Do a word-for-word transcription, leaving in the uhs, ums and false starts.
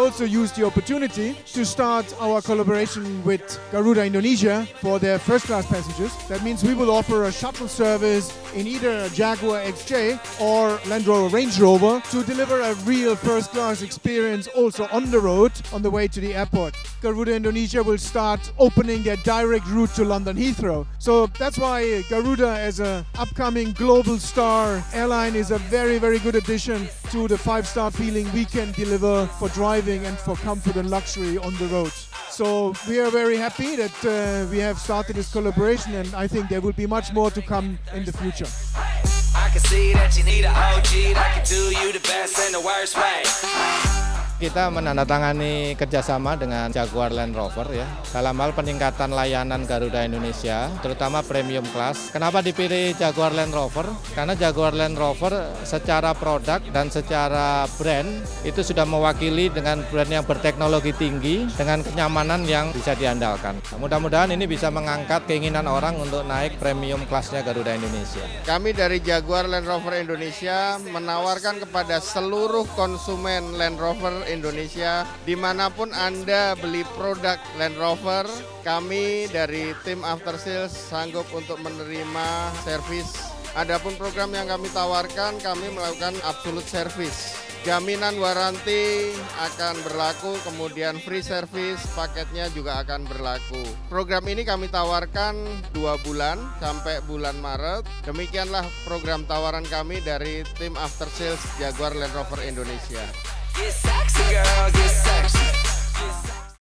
also use the opportunity to start our collaboration with Garuda Indonesia for their first-class passengers. That means we will offer a shuttle service in either Jaguar X J or Land Rover Range Rover to deliver a real first-class experience also on the road on the way to the airport. Garuda Indonesia will start opening their direct route to London Heathrow. So that's why Garuda as an upcoming global star airline is a very, very good addition to the five-star feeling we can deliver for driving and for comfort and luxury on the road. So we are very happy that uh, we have started this collaboration, and I think there will be much more to come in the future. I can see that you need an O G that can do you the best and the worst way. Kita menandatangani kerjasama dengan Jaguar Land Rover ya dalam hal peningkatan layanan Garuda Indonesia, terutama premium class. Kenapa dipilih Jaguar Land Rover? Karena Jaguar Land Rover secara produk dan secara brand itu sudah mewakili dengan brand yang berteknologi tinggi dengan kenyamanan yang bisa diandalkan. Mudah-mudahan ini bisa mengangkat keinginan orang untuk naik premium kelasnya Garuda Indonesia. Kami dari Jaguar Land Rover Indonesia menawarkan kepada seluruh konsumen Land Rover Indonesia, dimanapun Anda beli produk Land Rover, kami dari tim after sales sanggup untuk menerima servis. Adapun program yang kami tawarkan, kami melakukan absolute service. Jaminan waranti akan berlaku, kemudian free service paketnya juga akan berlaku. Program ini kami tawarkan dua bulan sampai bulan Maret. Demikianlah program tawaran kami dari tim after sales Jaguar Land Rover Indonesia. Get sexy, girl, get sexy.